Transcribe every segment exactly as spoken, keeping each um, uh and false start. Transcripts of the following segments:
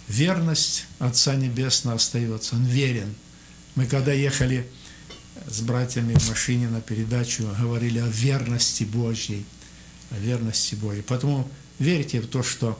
верность Отца Небесного остается, Он верен. Мы когда ехали с братьями в машине на передачу, говорили о верности Божьей, о верности Божьей. Поэтому верьте в то, что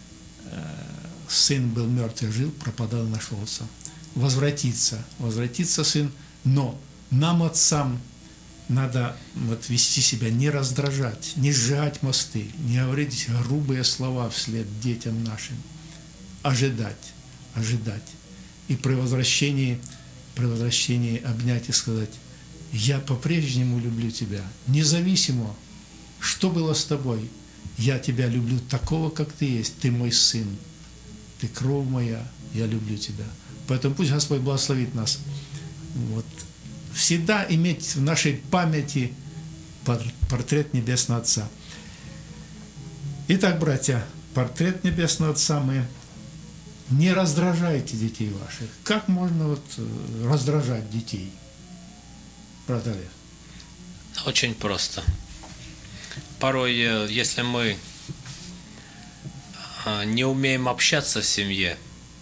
сын был мертв и жил, пропадал и нашелся. Возвратиться, возвратиться сын, но нам, отцам, надо вот вести себя, не раздражать, не сжигать мосты, не говорить грубые слова вслед детям нашим. Ожидать, ожидать. И при возвращении, при возвращении обнять и сказать: я по-прежнему люблю тебя, независимо, что было с тобой. Я тебя люблю такого, как ты есть, ты мой сын, ты кровь моя, я люблю тебя. Поэтому пусть Господь благословит нас. Вот. Всегда иметь в нашей памяти портрет Небесного Отца. Итак, братья, портрет Небесного Отца мы... Не раздражайте детей ваших. Как можно вот раздражать детей? Брат Олег. Очень просто. Порой, если мы не умеем общаться в семье,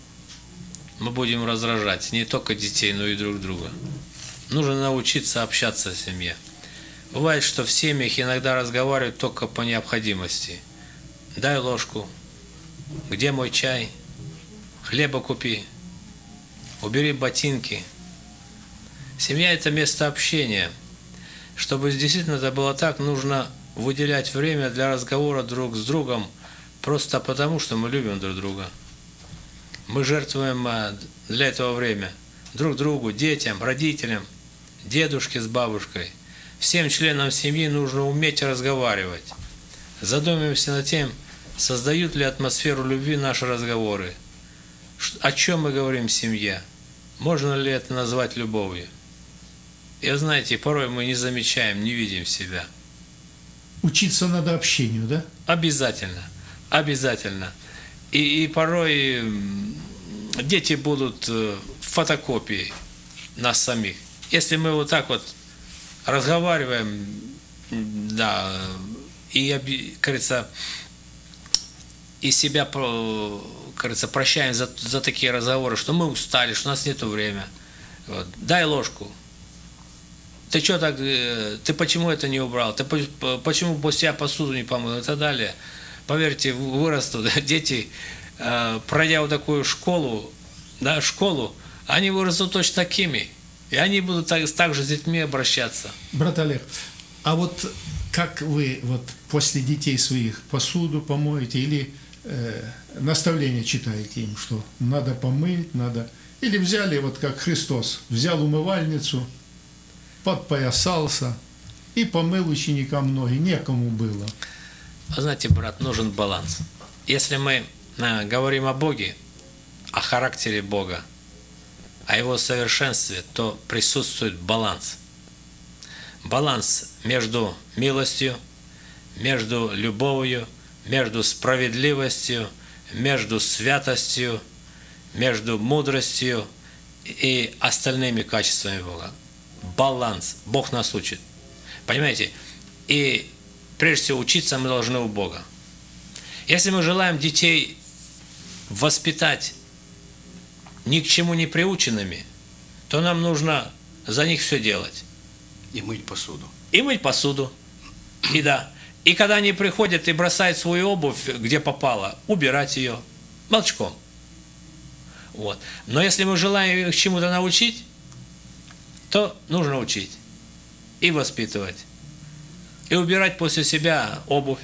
мы будем раздражать не только детей, но и друг друга. Нужно научиться общаться в семье. Бывает, что в семьях иногда разговаривают только по необходимости. Дай ложку. Где мой чай? Хлеба купи. Убери ботинки. Семья – это место общения. Чтобы действительно это было так, нужно выделять время для разговора друг с другом просто потому, что мы любим друг друга. Мы жертвуем для этого время друг другу, детям, родителям, дедушке с бабушкой. Всем членам семьи нужно уметь разговаривать. Задумаемся над тем, создают ли атмосферу любви наши разговоры. О чем мы говорим в семье? Можно ли это назвать любовью? И знаете, порой мы не замечаем, не видим себя. Учиться надо общению, да? Обязательно, обязательно. И, и порой дети будут фотокопией нас самих. Если мы вот так вот разговариваем, да, и, кажется, и себя, кажется, прощаем за, за такие разговоры, что мы устали, что у нас нет времени. Вот. Дай ложку. Ты что так, ты почему это не убрал? Ты почему после себя посуду не помыл? И так далее. Поверьте, вырастут дети, пройдя вот такую школу, да, школу, они вырастут точно такими. И они будут так, так же с детьми обращаться. Брат Олег, а вот как вы вот после детей своих посуду помоете или э, наставления читаете им, что надо помыть, надо... Или взяли, вот как Христос, взял умывальницу, подпоясался и помыл ученикам ноги, некому было. Вы знаете, брат, нужен баланс. Если мы э, говорим о Боге, о характере Бога, о Его совершенстве, то присутствует баланс. Баланс между милостью, между любовью, между справедливостью, между святостью, между мудростью и остальными качествами Бога. Баланс. Бог нас учит. Понимаете? И прежде всего учиться мы должны у Бога. Если мы желаем детей воспитать ни к чему не приученными, то нам нужно за них все делать. И мыть посуду. И мыть посуду. И да. И когда они приходят и бросают свою обувь, где попало, убирать ее молчком. Вот. Но если мы желаем их чему-то научить, то нужно учить. И воспитывать. И убирать после себя обувь.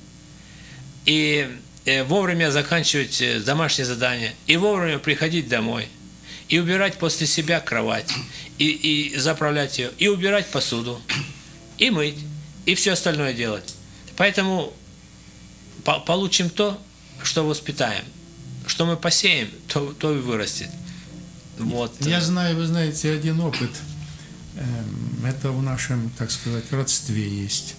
И вовремя заканчивать домашние задания. И вовремя приходить домой. И убирать после себя кровать. И, и заправлять ее. И убирать посуду. И мыть. И все остальное делать. Поэтому по получим то, что воспитаем. Что мы посеем, то, то и вырастет. Вот. Я знаю, вы знаете, один опыт. Это в нашем, так сказать, родстве есть.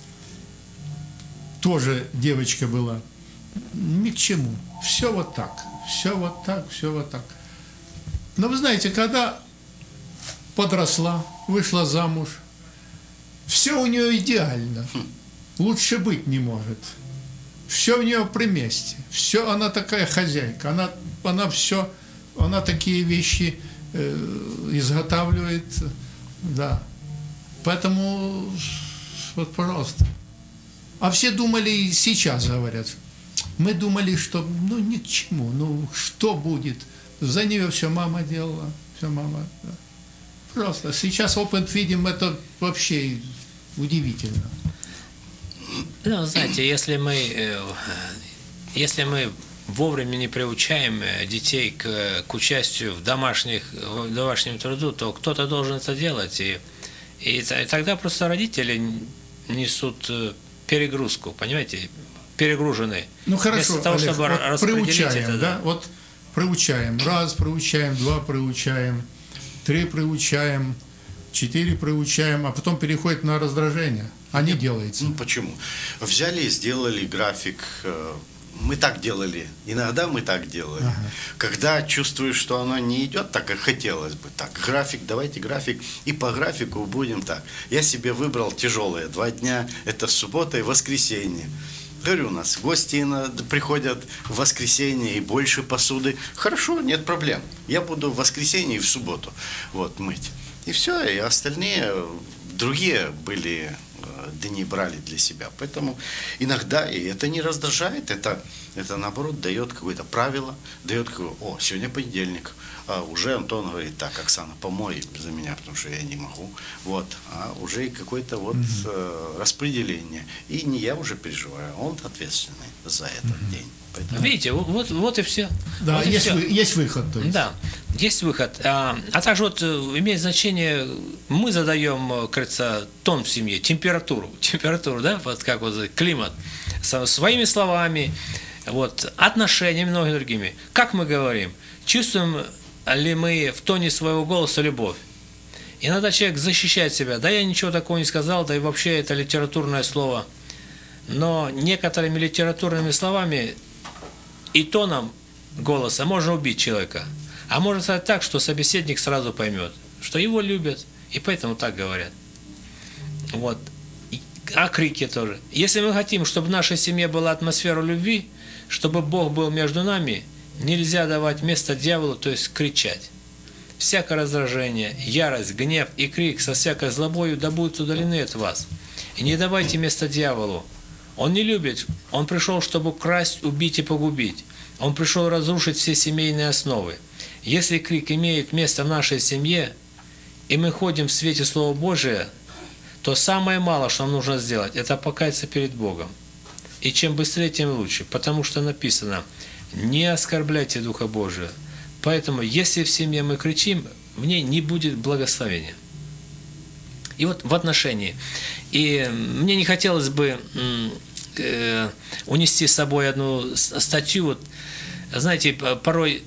Тоже девочка была. Ни к чему. Все вот так. Все вот так, все вот так. Но вы знаете, когда подросла, вышла замуж, все у нее идеально. Лучше быть не может. Все у нее при месте. Все, она такая хозяйка. Она она все, она такие вещи э, изготавливает, да. Поэтому вот пожалуйста. А все думали, и сейчас говорят, мы думали, что ну ни к чему, ну что будет? За нее все мама делала, все мама. Да. Просто сейчас опыт видим, это вообще удивительно. Ну, знаете, если мы, если мы вовремя не приучаем детей к, к участию в, домашних, в домашнем труду, то кто-то должен это делать. И, и, и тогда просто родители несут перегрузку, понимаете, перегружены. Ну хорошо, вместо того, Олег, чтобы вот распределить приучаем, это, да? Вот приучаем, раз приучаем, два приучаем, три приучаем, четыре приучаем, а потом переходит на раздражение. А не делается. Ну почему? Взяли и сделали график. Мы так делали. Иногда мы так делали. Ага. Когда чувствуешь, что оно не идет так, как хотелось бы. Так, график, давайте график. И по графику будем так. Я себе выбрал тяжелые два дня. Это суббота и воскресенье. Говорю, у нас гости приходят в воскресенье и больше посуды. Хорошо, нет проблем. Я буду в воскресенье и в субботу вот, мыть. И все, и остальные другие были дни брали для себя. Поэтому иногда, и это не раздражает, это, это наоборот дает какое-то правило, дает какое, о, сегодня понедельник, а уже Антон говорит, так, Оксана, помой за меня, потому что я не могу. Вот, а уже какое-то вот mm-hmm. э, распределение. И не я уже переживаю, он ответственный за этот mm-hmm. день. Поэтому... Видите, вот, вот и все. Да, вот есть, все. Вы, есть выход. То есть. Да, есть выход. А, а также вот имеет значение, мы задаем, кажется, тон в семье, температуру, температуру, да, вот как вот климат, своими словами, вот, отношениями, многими другими. Как мы говорим, чувствуем ли мы в тоне своего голоса любовь? Иногда человек защищает себя, да я ничего такого не сказал, да и вообще это литературное слово. Но некоторыми литературными словами и тоном голоса можно убить человека. А можно сказать так, что собеседник сразу поймет, что его любят, и поэтому так говорят. Вот. А крики тоже. Если мы хотим, чтобы в нашей семье была атмосфера любви, чтобы Бог был между нами, нельзя давать место дьяволу, то есть кричать. Всякое раздражение, ярость, гнев и крик со всякой злобою да будут удалены от вас. И не давайте место дьяволу. Он не любит. Он пришел, чтобы красть, убить и погубить. Он пришел разрушить все семейные основы. Если крик имеет место в нашей семье, и мы ходим в свете Слова Божия, то самое малое, что нам нужно сделать, это покаяться перед Богом. И чем быстрее, тем лучше. Потому что написано, не оскорбляйте Духа Божия. Поэтому, если в семье мы кричим, в ней не будет благословения. И вот в отношении. И мне не хотелось бы э, унести с собой одну статью. Вот, знаете, порой,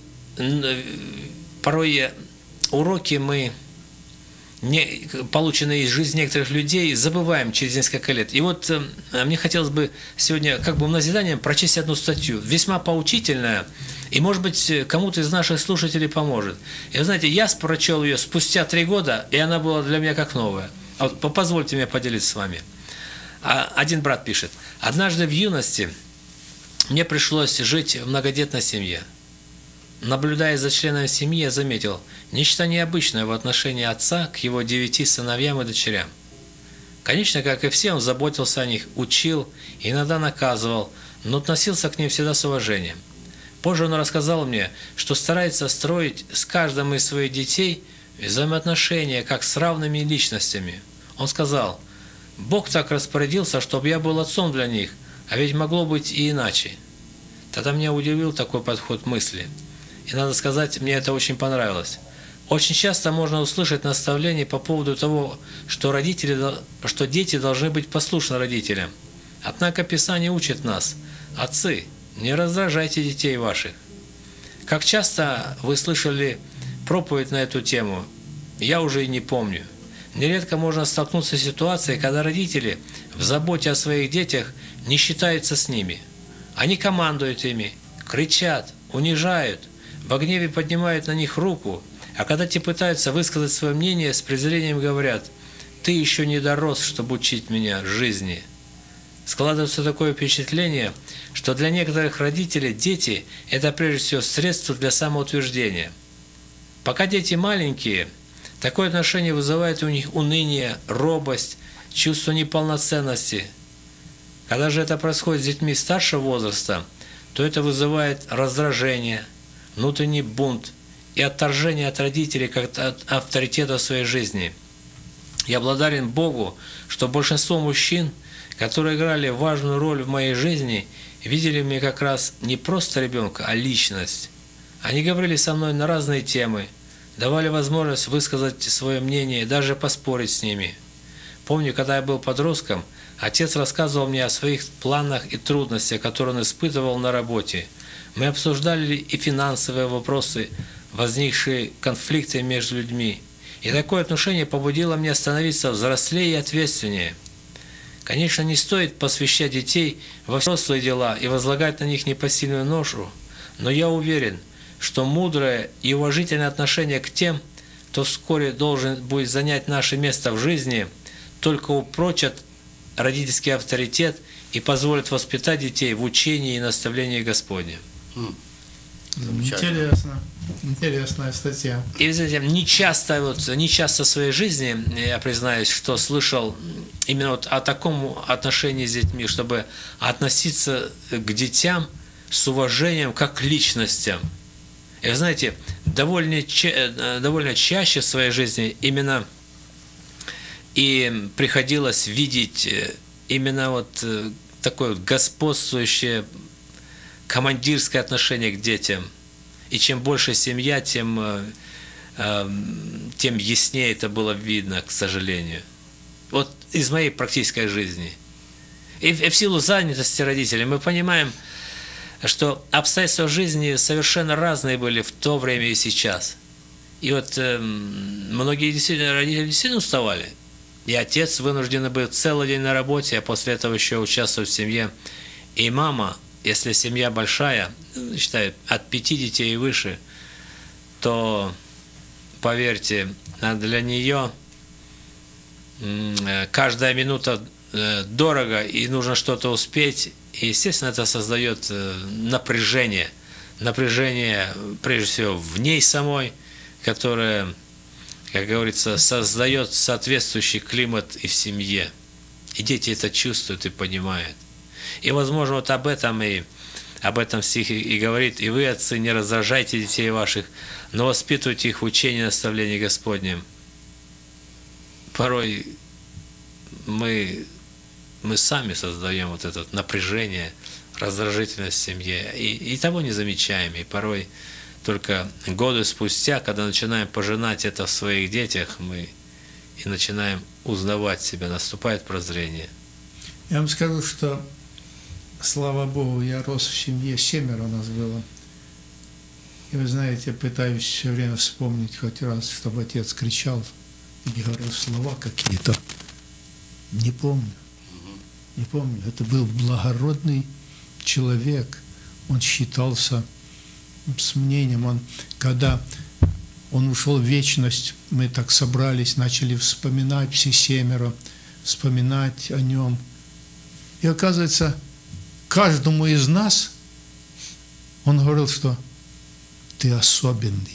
порой уроки мы, не, полученные из жизни некоторых людей, забываем через несколько лет. И вот э, мне хотелось бы сегодня как бы назиданием прочесть одну статью, весьма поучительная, и, может быть, кому-то из наших слушателей поможет. И вы знаете, я прочел ее спустя три года, и она была для меня как новая. Вот, позвольте мне поделиться с вами. Один брат пишет: «Однажды в юности мне пришлось жить в многодетной семье. Наблюдая за членами семьи, я заметил нечто необычное в отношении отца к его девяти сыновьям и дочерям. Конечно, как и все, он заботился о них, учил, иногда наказывал, но относился к ним всегда с уважением. Позже он рассказал мне, что старается строить с каждым из своих детей взаимоотношения, как с равными личностями. Он сказал: «Бог так распорядился, чтобы я был отцом для них, а ведь могло быть и иначе». Тогда меня удивил такой подход мысли. И надо сказать, мне это очень понравилось. Очень часто можно услышать наставления по поводу того, что, родители, что дети должны быть послушны родителям. Однако Писание учит нас: «Отцы, не раздражайте детей ваших». Как часто вы слышали проповедь на эту тему, я уже и не помню. Нередко можно столкнуться с ситуацией, когда родители в заботе о своих детях не считаются с ними. Они командуют ими, кричат, унижают, в гневе поднимают на них руку, а когда те пытаются высказать свое мнение, с презрением говорят: «Ты еще не дорос, чтобы учить меня жизни». складывается такое впечатление, что для некоторых родителей дети – это прежде всего средство для самоутверждения. Пока дети маленькие, такое отношение вызывает у них уныние, робость, чувство неполноценности. Когда же это происходит с детьми старшего возраста, то это вызывает раздражение, внутренний бунт и отторжение от родителей как от авторитета в своей жизни. Я благодарен Богу, что большинство мужчин, которые играли важную роль в моей жизни, видели в мне как раз не просто ребенка, а личность. Они говорили со мной на разные темы, давали возможность высказать свое мнение и даже поспорить с ними. Помню, когда я был подростком, отец рассказывал мне о своих планах и трудностях, которые он испытывал на работе. Мы обсуждали и финансовые вопросы, возникшие конфликты между людьми. И такое отношение побудило меня становиться взрослее и ответственнее. Конечно, не стоит посвящать детей во взрослые дела и возлагать на них непосильную ношу, но я уверен, что мудрое и уважительное отношение к тем, кто вскоре должен будет занять наше место в жизни, только упрочат родительский авторитет и позволят воспитать детей в учении и наставлении Господне. Интересно. Интересная статья. И, знаете, не часто, вот, не часто в своей жизни, я признаюсь, что слышал именно вот о таком отношении с детьми, чтобы относиться к детям с уважением как к личностям. И вы знаете, довольно, довольно чаще в своей жизни именно и приходилось видеть именно вот такое вот господствующее командирское отношение к детям. И чем больше семья, тем, тем яснее это было видно, к сожалению. Вот из моей практической жизни. И в силу занятости родителей мы понимаем, что обстоятельства жизни совершенно разные были в то время и сейчас. И вот многие действительно, родители действительно уставали. И отец вынужден был целый день на работе, а после этого еще участвовать в семье. И мама, если семья большая, считаю, от пяти детей и выше, то, поверьте, для нее каждая минута дорого, и нужно что-то успеть. И, естественно, это создает напряжение. Напряжение, прежде всего, в ней самой, которое, как говорится, создает соответствующий климат и в семье. И дети это чувствуют и понимают. И, возможно, вот об этом и об этом стих и говорит: «И вы, отцы, не раздражайте детей ваших, но воспитывайте их в учении и наставлении Господнем». Порой мы, мы сами создаем вот это напряжение, раздражительность в семье, и, и того не замечаем. И порой только годы спустя, когда начинаем пожинать это в своих детях, мы и начинаем узнавать себя, наступает прозрение. Я вам скажу, что, слава Богу, я рос в семье, семеро у нас было. И вы знаете, пытаюсь все время вспомнить хоть раз, чтобы отец кричал и говорил слова какие-то. Не помню. Не помню. Это был благородный человек. Он считался с мнением. Он, когда он ушел в вечность, мы так собрались, начали вспоминать все семеро, вспоминать о нем. И оказывается, каждому из нас он говорил, что ты особенный.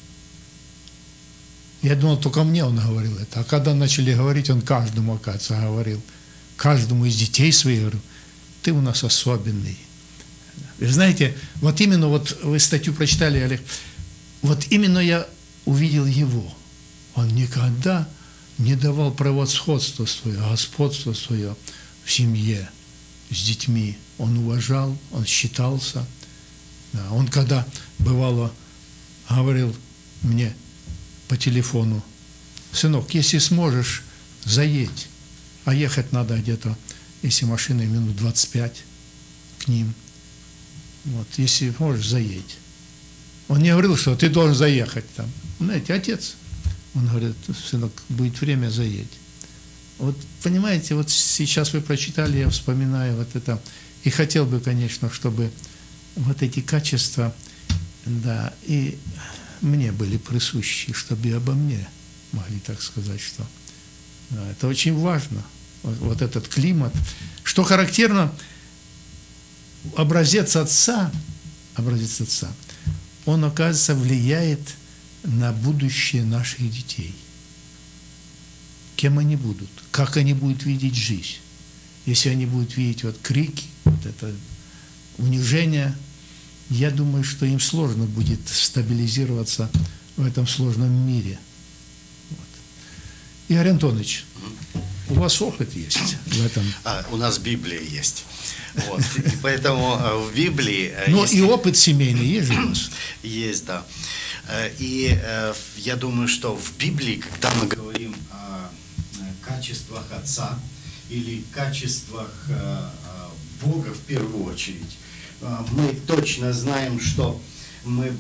Я думал, только мне он говорил это. А когда начали говорить, он каждому, оказывается, говорил. Каждому из детей своих говорил: ты у нас особенный. Вы знаете, вот именно, вот вы статью прочитали, Олег, вот именно я увидел его. Он никогда не давал превосходство свое, господство свое в семье, с детьми. Он уважал, он считался. Да, он когда, бывало, говорил мне по телефону: сынок, если сможешь, заедь. А ехать надо где-то, если машиной, минут двадцать пять к ним. Вот, если можешь, заедь. Он не говорил, что ты должен заехать там. Знаете, отец, он говорит: сынок, будет время, заедь. Вот понимаете, вот сейчас вы прочитали, я вспоминаю вот это. И хотел бы, конечно, чтобы вот эти качества, да, и мне были присущи, чтобы и обо мне могли так сказать, что да, это очень важно. Вот, вот этот климат, Что характерно, образец отца, образец отца, он, оказывается, влияет на будущее наших детей. Кем они будут, как они будут видеть жизнь. Если они будут видеть вот крики, вот это унижение, я думаю, что им сложно будет стабилизироваться в этом сложном мире. Вот. Игорь Антонович, у вас опыт есть в этом? А, у нас Библия есть. Вот. И поэтому в Библии... Ну и опыт семейный есть же у вас? Есть, да. И я думаю, что в Библии, когда мы говорим о качествах Отца или качествах Бога в первую очередь, мы точно знаем, что мы,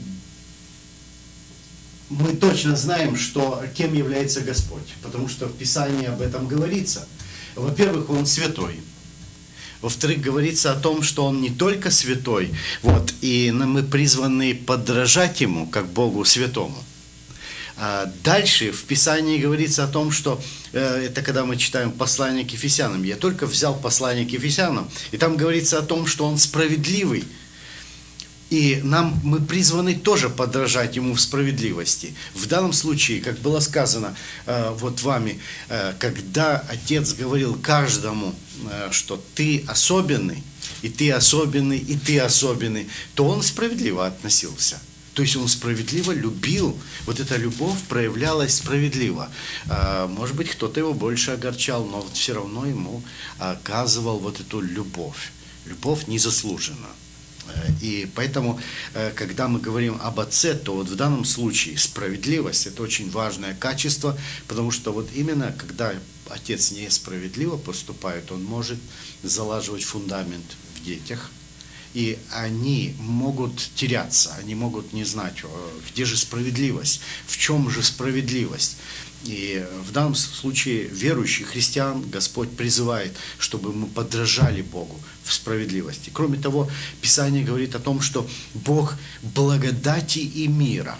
мы точно знаем, что кем является Господь, потому что в Писании об этом говорится. Во-первых, Он святой. Во-вторых, говорится о том, что Он не только святой, вот, и мы призваны подражать Ему, как Богу святому. А дальше в Писании говорится о том, что, э, это когда мы читаем послание к Ефесянам, я только взял послание к Ефесянам, и там говорится о том, что Он справедливый. И нам, мы призваны тоже подражать Ему в справедливости. В данном случае, как было сказано э, вот вами, э, когда Отец говорил каждому, э, что ты особенный, и ты особенный, и ты особенный, то Он справедливо относился. То есть Он справедливо любил, вот эта любовь проявлялась справедливо. Э, может быть, кто-то его больше огорчал, но все равно ему оказывал вот эту любовь. Любовь незаслуженно. И поэтому, когда мы говорим об Отце, то вот в данном случае справедливость – это очень важное качество, потому что вот именно когда Отец несправедливо поступает, он может залаживать фундамент в детях, и они могут теряться, они могут не знать, где же справедливость, в чем же справедливость. И в данном случае верующих христиан Господь призывает, чтобы мы подражали Богу в справедливости. Кроме того, Писание говорит о том, что Бог благодати и мира.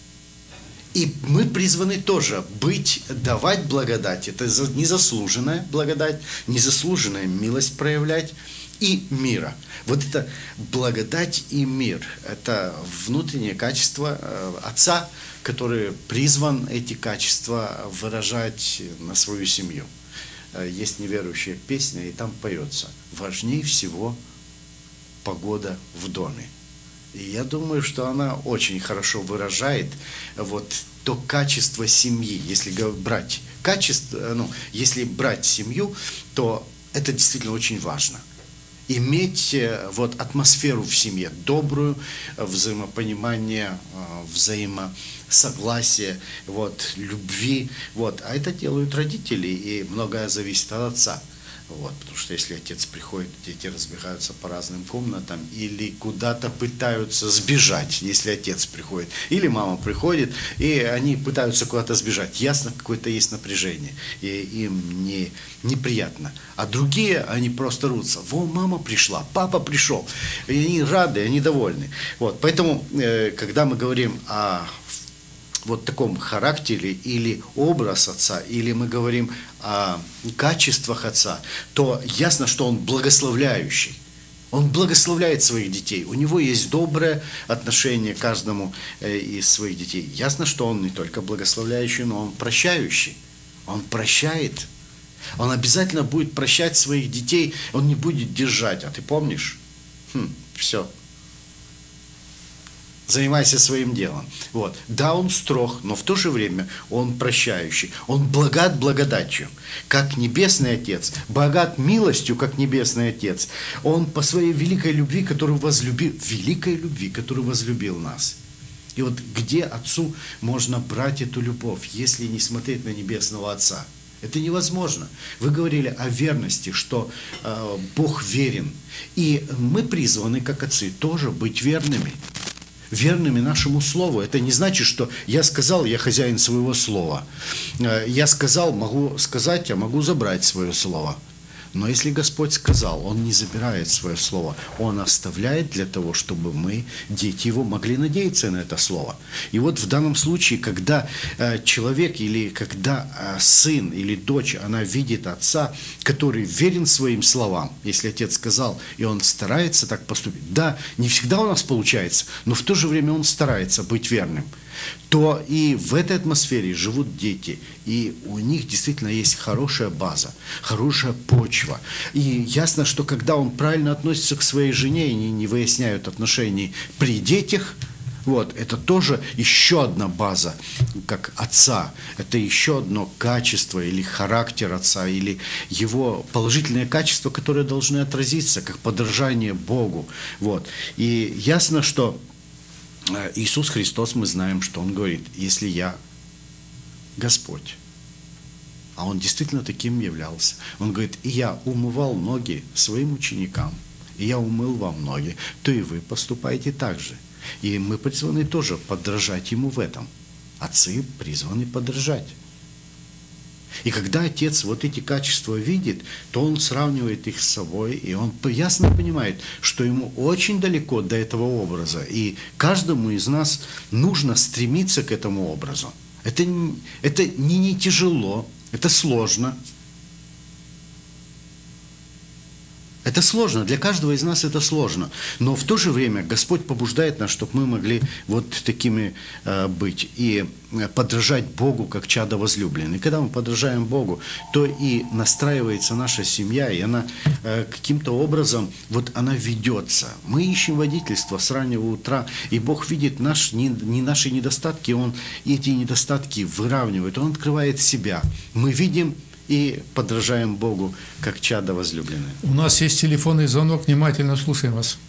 И мы призваны тоже быть, давать благодать. Это незаслуженная благодать, незаслуженная милость проявлять и мира. Вот это благодать и мир, это внутреннее качество Отца, который призван эти качества выражать на свою семью. Есть неверующая песня, и там поется: «Важнее всего погода в доме». И я думаю, что она очень хорошо выражает вот то качество семьи. Если брать качество, ну, если брать семью, то это действительно очень важно. Иметь вот атмосферу в семье добрую, взаимопонимание, взаимосогласие, вот, любви. Вот. А это делают родители, и многое зависит от отца. Вот, потому что если отец приходит, дети разбегаются по разным комнатам или куда-то пытаются сбежать, если отец приходит. Или мама приходит, и они пытаются куда-то сбежать. Ясно, какое-то есть напряжение, и им не, неприятно. А другие, они просто рвутся. Во, мама пришла, папа пришел. И они рады, они довольны. Вот, поэтому, когда мы говорим о вот таком характере или образ Отца, или мы говорим о качествах Отца, то ясно, что Он благословляющий. Он благословляет своих детей. У Него есть доброе отношение к каждому из своих детей. Ясно, что Он не только благословляющий, но Он прощающий. Он прощает. Он обязательно будет прощать своих детей. Он не будет держать. А ты помнишь? Хм, все. Занимайся своим делом. Вот. Да, Он строг, но в то же время Он прощающий. Он богат благодатью, как Небесный Отец, богат милостью, как Небесный Отец. Он по своей великой любви, которую возлюбил, великой любви, которую возлюбил нас. И вот где Отцу можно брать эту любовь, если не смотреть на Небесного Отца? Это невозможно. Вы говорили о верности, что э, Бог верен. И мы призваны, как отцы, тоже быть верными. Верными нашему слову. Это не значит, что я сказал, я хозяин своего слова. Я сказал, могу сказать, я могу забрать свое слово. Но если Господь сказал, Он не забирает свое слово, Он оставляет для того, чтобы мы, дети Его, могли надеяться на это слово. И вот в данном случае, когда э, человек или когда э, сын или дочь, она видит отца, который верен своим словам, если отец сказал, и он старается так поступить, да, не всегда у нас получается, но в то же время он старается быть верным, то и в этой атмосфере живут дети, и у них действительно есть хорошая база, хорошая почва. И ясно, что когда он правильно относится к своей жене, и не, не выясняют отношений при детях, вот, это тоже еще одна база, как отца. Это еще одно качество или характер отца, или его положительные качества, которые должны отразиться, как подражание Богу. Вот. И ясно, что Иисус Христос, мы знаем, что Он говорит, если я Господь, а Он действительно таким являлся, Он говорит, и я умывал ноги своим ученикам, и я умыл вам ноги, то и вы поступаете так же. И мы призваны тоже подражать Ему в этом. Отцы призваны подражать. И когда отец вот эти качества видит, то он сравнивает их с собой, и он ясно понимает, что ему очень далеко до этого образа. И каждому из нас нужно стремиться к этому образу. Это, это не, не тяжело, это сложно. Это сложно, для каждого из нас это сложно. Но в то же время Господь побуждает нас, чтобы мы могли вот такими э, быть и подражать Богу, как чадо возлюбленное. И когда мы подражаем Богу, то и настраивается наша семья, и она э, каким-то образом, вот она ведется. Мы ищем водительство с раннего утра, и Бог видит наш, не, не наши недостатки, Он эти недостатки выравнивает, Он открывает себя. Мы видим и подражаем Богу, как чадо возлюбленное. У нас есть телефонный звонок, внимательно слушаем вас.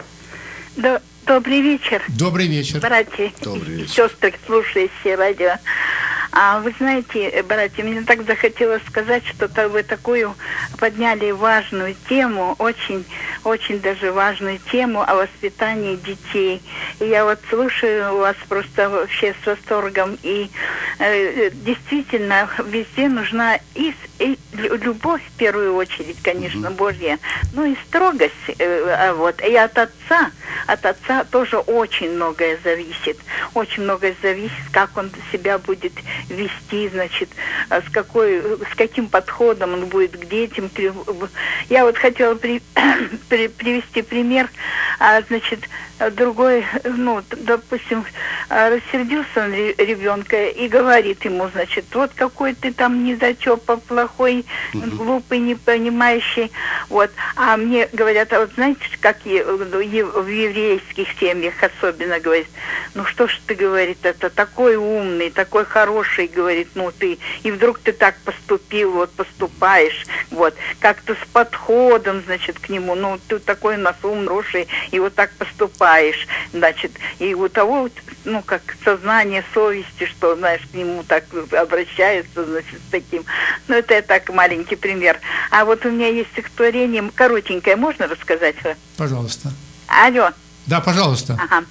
Да, добрый вечер. Добрый вечер. Братья Добрый и вечер. сестры, слушающие радио. А вы знаете, братья, мне так захотелось сказать, что вы такую подняли важную тему, очень, очень даже важную тему о воспитании детей. И я вот слушаю вас просто вообще с восторгом. И э, действительно, везде нужна и, и любовь в первую очередь, конечно, mm-hmm. Божья, ну и строгость. Э, вот. И от отца, от отца тоже очень многое зависит. Очень многое зависит, как он себя будет вести, значит, с какой, с каким подходом он будет к детям. Я вот хотела при, при, привести пример, а, значит, другой, ну, допустим, рассердился он ребенка и говорит ему, значит, вот какой ты там недотепа, плохой, uh-huh. глупый, непонимающий, вот. А мне говорят, а вот знаете, как в еврейских семьях особенно говорят, ну что ж ты, говорит, это такой умный, такой хороший, говорит, ну ты, и вдруг ты так поступил, вот поступаешь, вот, как-то с подходом, значит, к нему, ну ты такой у нас умный, хороший, и вот так поступаешь, значит, и у того, ну, как сознание совести, что, знаешь, к нему так обращаются, значит, с таким, ну, это так маленький пример. А вот у меня есть стихотворение, коротенькое, можно рассказать? Пожалуйста. Алло. Да, пожалуйста. Ага.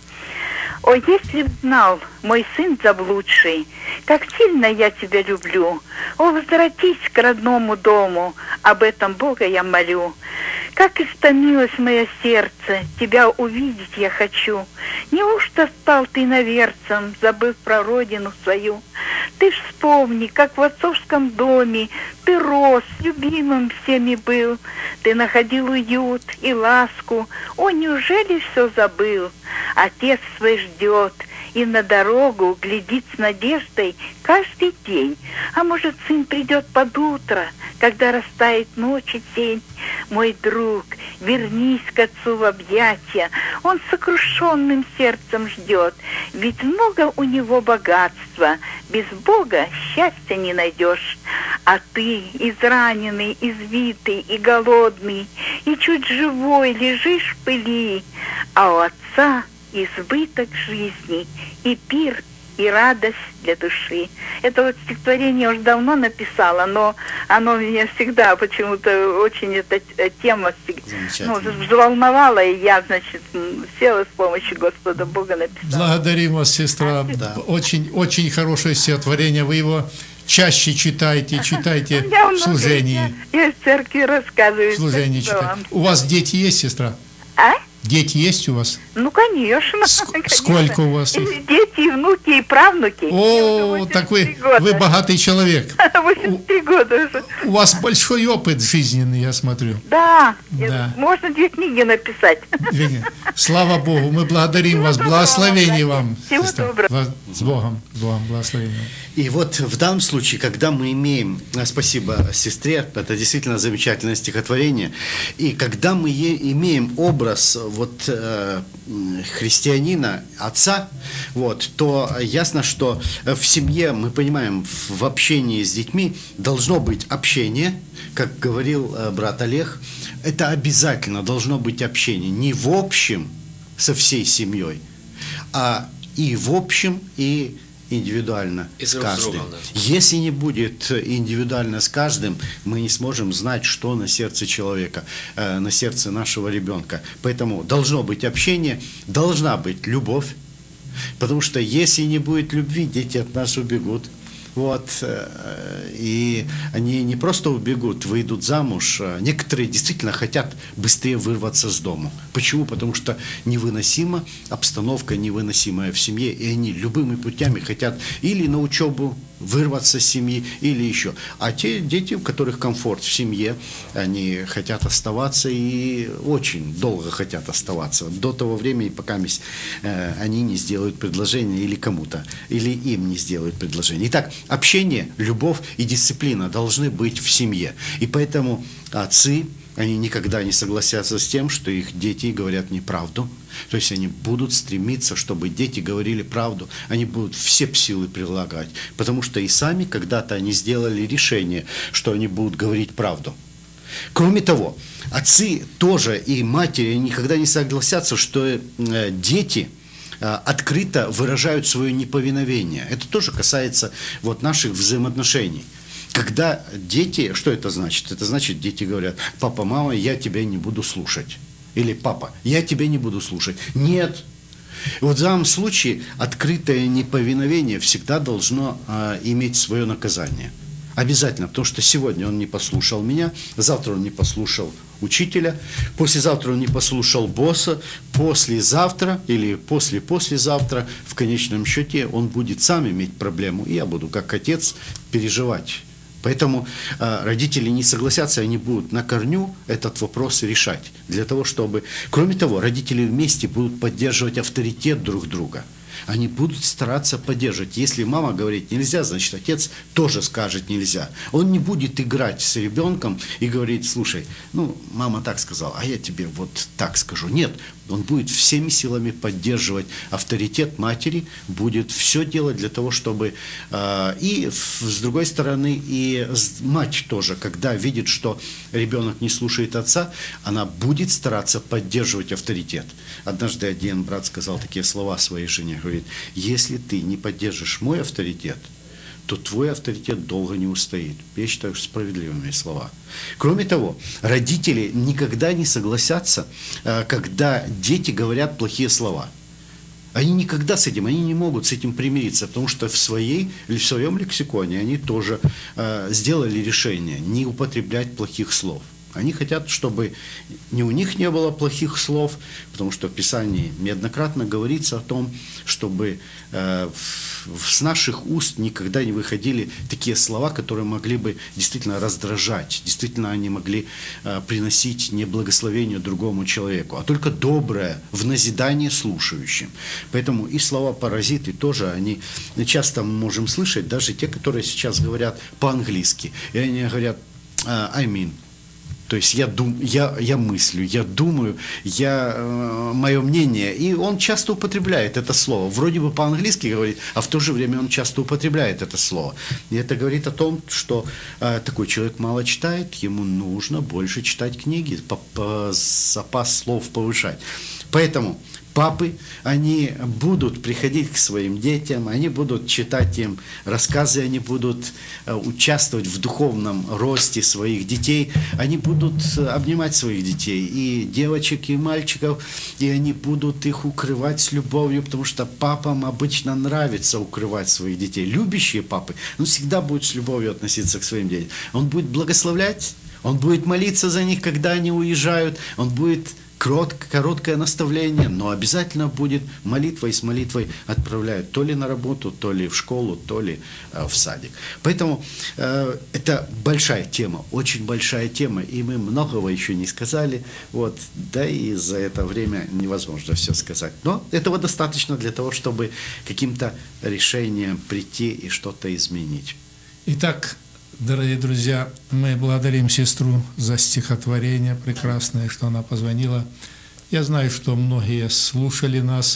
О, если б знал, мой сын заблудший, как сильно я тебя люблю, о, возвратись к родному дому, об этом Бога я молю. Как истомилось мое сердце, тебя увидеть я хочу. Неужто стал ты иноверцем, забыв про родину свою? Ты ж вспомни, как в отцовском доме ты рос, любимым всеми был. Ты находил уют и ласку, о, неужели все забыл? Отец свой ждет и на дорогу глядит с надеждой каждый день. А может, сын придет под утро, когда растает ночь и тень. Мой друг, вернись к отцу в объятия, он с сокрушенным сердцем ждет. Ведь много у него богатства, без Бога счастья не найдешь. А ты, израненный, избитый и голодный, и чуть живой лежишь в пыли, а у отца избыток жизни и пир, и радость для души. Это вот стихотворение я уже давно написала, но оно меня всегда почему-то очень, эта тема ну, взволновала, и я, значит, села с помощью Господа Бога написала. Благодарим вас, сестра. Да. Очень, очень хорошее стихотворение. Вы его чаще читайте, читайте Я в много, служении. Я, я в церкви рассказываю. В служении спасибо читайте. вам. У вас дети есть, сестра? А? Дети есть у вас? Ну, конечно. Ск- конечно. сколько у вас И их? дети, и внуки, и правнуки. Мне О, уже так вы, восемьдесят три года. вы богатый человек. восемьдесят три года уже. У вас большой опыт жизненный, я смотрю. Да, Да. можно две книги написать. Видите? Слава Богу, мы благодарим Всего вас. доброго Благословений вам, вам. всего сестра. доброго. Бла- С Богом, с Богом, благословения. И вот в данном случае, когда мы имеем, а, спасибо сестре, это действительно замечательное стихотворение, и когда мы е- имеем образ вот э, м, христианина, отца, вот, то ясно, что в семье, мы понимаем, в, в общении с детьми должно быть общение, как говорил э, брат Олег, это обязательно должно быть общение, не в общем со всей семьей, а и в общем, и индивидуально И с друг с каждым. другом, да. Если не будет индивидуально с каждым, мы не сможем знать, что на сердце человека, э, на сердце нашего ребенка. Поэтому должно быть общение, должна быть любовь, потому что если не будет любви, дети от нас убегут. Вот, э, и они не просто убегут, выйдут замуж. а Некоторые действительно хотят быстрее вырваться с дому. Почему? Потому что невыносима обстановка, невыносимая в семье, и они любыми путями хотят или на учебу вырваться с семьи, или еще. А те дети, у которых комфорт в семье, они хотят оставаться и очень долго хотят оставаться. До того времени, пока э, они не сделают предложение или кому-то, или им не сделают предложение. Итак, общение, любовь и дисциплина должны быть в семье. И поэтому отцы, они никогда не согласятся с тем, что их дети говорят неправду. То есть они будут стремиться, чтобы дети говорили правду. Они будут все силы прилагать. Потому что и сами когда-то они сделали решение, что они будут говорить правду. Кроме того, отцы тоже и матери никогда не согласятся, что э, дети открыто выражают свое неповиновение. Это тоже касается вот наших взаимоотношений. Когда дети, что это значит? Это значит, дети говорят: папа, мама, я тебя не буду слушать. Или папа, я тебя не буду слушать. Нет. Вот в данном случае открытое неповиновение всегда должно а, иметь свое наказание. Обязательно, потому что сегодня он не послушал меня, завтра он не послушал учителя, послезавтра он не послушал босса, послезавтра или после-послезавтра в конечном счете он будет сам иметь проблему, и я буду как отец переживать. Поэтому э, родители не согласятся, они будут на корню этот вопрос решать. Для того, чтобы... Кроме того, родители вместе будут поддерживать авторитет друг друга. Они будут стараться поддерживать. Если мама говорит нельзя, значит отец тоже скажет нельзя. Он не будет играть с ребенком и говорить: слушай, ну мама так сказала, а я тебе вот так скажу. Нет, он будет всеми силами поддерживать авторитет матери, будет все делать для того, чтобы... Э, и с другой стороны, и мать тоже, когда видит, что ребенок не слушает отца, она будет стараться поддерживать авторитет. Однажды один брат сказал такие слова своей жене, говорит: если ты не поддержишь мой авторитет, то твой авторитет долго не устоит. Я считаю, что справедливыми слова. Кроме того, родители никогда не согласятся, когда дети говорят плохие слова. Они никогда с этим, они не могут с этим примириться, потому что в, своей, в своем лексиконе они тоже э, сделали решение не употреблять плохих слов. Они хотят, чтобы не у них не было плохих слов, потому что в Писании неоднократно говорится о том, чтобы э, в, с наших уст никогда не выходили такие слова, которые могли бы действительно раздражать, действительно они могли э, приносить не благословение другому человеку, а только доброе в назидание слушающим. Поэтому и слова-паразиты тоже, они часто мы можем слышать, даже те, которые сейчас говорят по-английски, и они говорят «I mean». То есть я, дум, я, я мыслю, я думаю, я, э, мое мнение. И он часто употребляет это слово. Вроде бы по-английски говорит, а в то же время он часто употребляет это слово. И это говорит о том, что э, такой человек мало читает, ему нужно больше читать книги, по, по, запас слов повышать. Поэтому Папы, они будут приходить к своим детям, они будут читать им рассказы, они будут участвовать в духовном росте своих детей, они будут обнимать своих детей, и девочек, и мальчиков, и они будут их укрывать с любовью, потому что папам обычно нравится укрывать своих детей. Любящие папы, он всегда будет с любовью относиться к своим детям. Он будет благословлять, он будет молиться за них, когда они уезжают, он будет... короткое наставление, но обязательно будет молитвой, и с молитвой отправляют то ли на работу, то ли в школу, то ли э, в садик. Поэтому э, это большая тема, очень большая тема, и мы многого еще не сказали, вот, да и за это время невозможно все сказать. Но этого достаточно для того, чтобы каким-то решением прийти и что-то изменить. Итак, дорогие друзья, мы благодарим сестру за стихотворение прекрасное, что она позвонила. Я знаю, что многие слушали нас.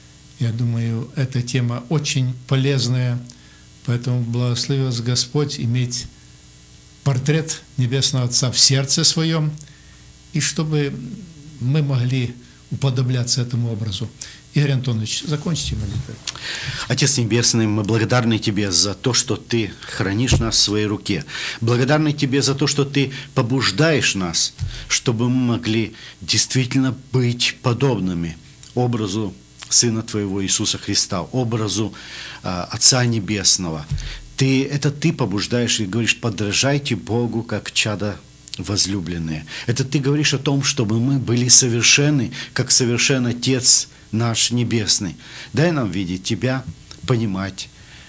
Я думаю, эта тема очень полезная. Поэтому благослови вас Господь иметь портрет Небесного Отца в сердце своем, и чтобы мы могли уподобляться этому образу. Игорь Антонович, закончите молитву. Отец Небесный, мы благодарны Тебе за то, что Ты хранишь нас в своей руке. Благодарны Тебе за то, что Ты побуждаешь нас, чтобы мы могли действительно быть подобными образу Сына Твоего Иисуса Христа, образу э, Отца Небесного. Ты, это Ты побуждаешь и говоришь: подражайте Богу, как чада возлюбленные. Это Ты говоришь о том, чтобы мы были совершенны, как совершен Отец наш Небесный. Дай нам видеть Тебя, понимать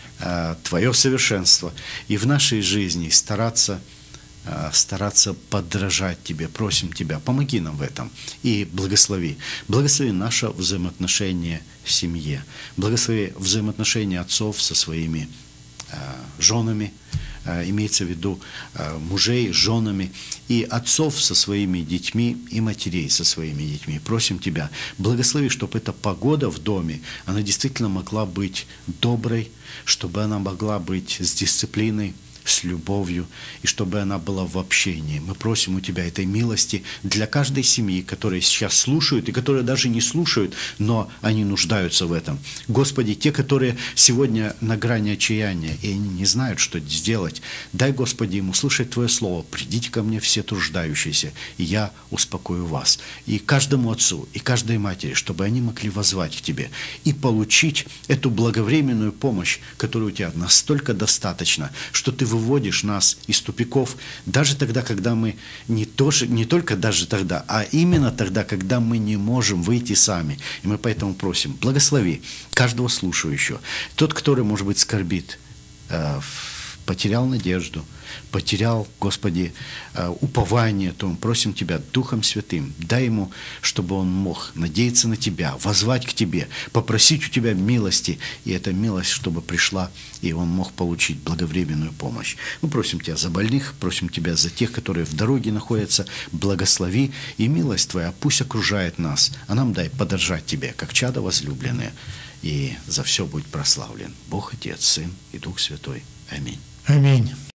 э, Твое совершенство и в нашей жизни стараться, э, стараться подражать Тебе. Просим Тебя, помоги нам в этом и благослови. Благослови наше взаимоотношение в семье. Благослови взаимоотношения отцов со своими э, женами, имеется в виду мужей с женами, и отцов со своими детьми, и матерей со своими детьми. Просим Тебя, благослови, чтобы эта погода в доме, она действительно могла быть доброй, чтобы она могла быть с дисциплиной, с любовью, и чтобы она была в общении. Мы просим у Тебя этой милости для каждой семьи, которые сейчас слушают, и которые даже не слушают, но они нуждаются в этом. Господи, те, которые сегодня на грани отчаяния, и они не знают, что сделать, дай, Господи, им услышать Твое Слово: придите ко мне все труждающиеся, и я успокою вас. И каждому отцу, и каждой матери, чтобы они могли воззвать к Тебе и получить эту благовременную помощь, которую у Тебя настолько достаточно, что Ты выводишь нас из тупиков, даже тогда, когда мы не, тоже, не только даже тогда, а именно тогда, когда мы не можем выйти сами. И мы поэтому просим, благослови каждого слушающего. Тот, который, может быть, скорбит, э, потерял надежду, потерял, Господи, упование, то мы просим Тебя Духом Святым, дай ему, чтобы он мог надеяться на Тебя, воззвать к Тебе, попросить у Тебя милости, и эта милость, чтобы пришла, и он мог получить благовременную помощь. Мы просим Тебя за больных, просим Тебя за тех, которые в дороге находятся, благослови, и милость Твоя пусть окружает нас, а нам дай подражать Тебе, как чада возлюбленные, и за все будь прославлен Бог Отец, Сын и Дух Святой. Аминь. Аминь.